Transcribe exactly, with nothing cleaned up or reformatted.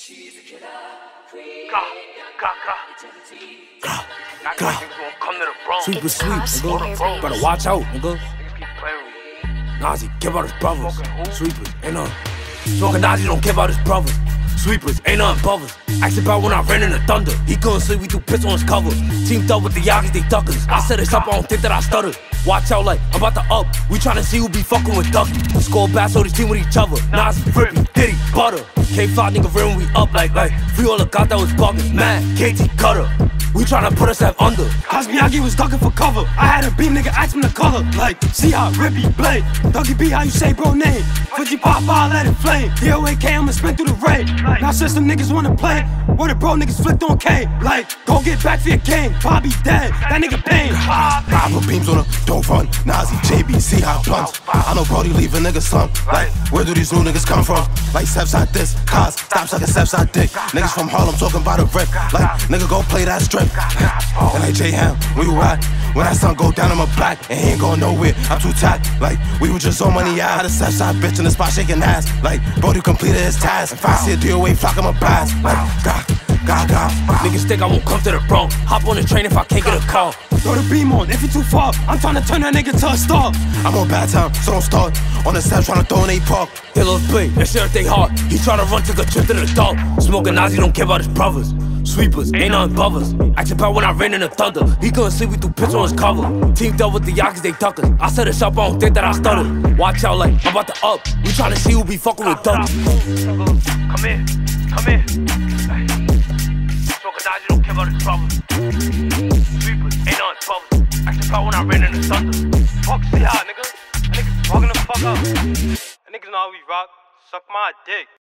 She's a killer queen. Ga, ga, ga. Ga, ga. Come to the Bronx. Sweep is sweep, nigga. Better watch out, nigga. Nazi, care about his brothers. Sweepers, ain't none. Smoking Nazi, don't care about his brothers. Sweepers, ain't nothing brothers. Asked about when I ran in the thunder. He couldn't sleep, we threw piss on his cover. Teamed up with the Yagis, they duckers. I said it's up, I don't think that I stuttered. Watch out, like, I'm about to up. We tryna see who be fucking with Ducky. Score bad, so this team with each other. Nazi, Frippy, Diddy, Butter. K five nigga ran when we up, like, like. Free all the God that was bugging. Man, K T Cutter. We tryna put us at under. Cause Miyagi was ducking for cover. I had a beat, nigga, ask him the color. Like, see how Rippy blade. Dougie B, how you say bro name? Fifty pop, I let it flame. D O A K, I'ma spin through the raid. Now system niggas wanna play. Where the bro niggas flipped on K. Like, go get back for your king. Bobby dead, that nigga pain. I put beams on him, don't run. Nazi, J B, see how blunts. I know Brody leave a nigga slump. Like, where do these new niggas come from? Like, steps like this, cars, stop sucking steps like dick. Niggas from Harlem talking about a rip. Like, nigga go play that strip. And like J-Ham, where you at? When that sun go down, I'm a black, and he ain't going nowhere. I'm too tapped, like, we was just on money, yeah. I had a step side bitch in the spot shaking ass. Like, Brody completed his task. If I see a D O A flock, I'm a pass. Like, God, God, God. Niggas think I won't come to the Bronx. Hop on the train if I can't get a call. Throw the beam on, if you too far, I'm trying to turn that nigga to a star. I'm on bad time, so don't start. On the steps trying to throw an eight park. They little play, that shit they hard. He tryna run, took a trip to the dog. Smoking Nazi, don't care about his brothers. Sweepers, ain't nothing brothers. Asked about when I ran in the thunder. He couldn't sleep, we threw piss on his cover. Teamed up with the Yagis, they duckers. I said it's up, I don't think that I stuttered. Watch out, like, I'm about to up. We tryna see who be fucking with Ducky. Come here, come here. Smoking Nazi, don't care about his brothers. Sweepers, ain't nothing brothers. Asked about when I ran in the thunder. Fuck, see how, nigga? That nigga's fucking the fuck up. That niggas know how we rock. Suck my dick.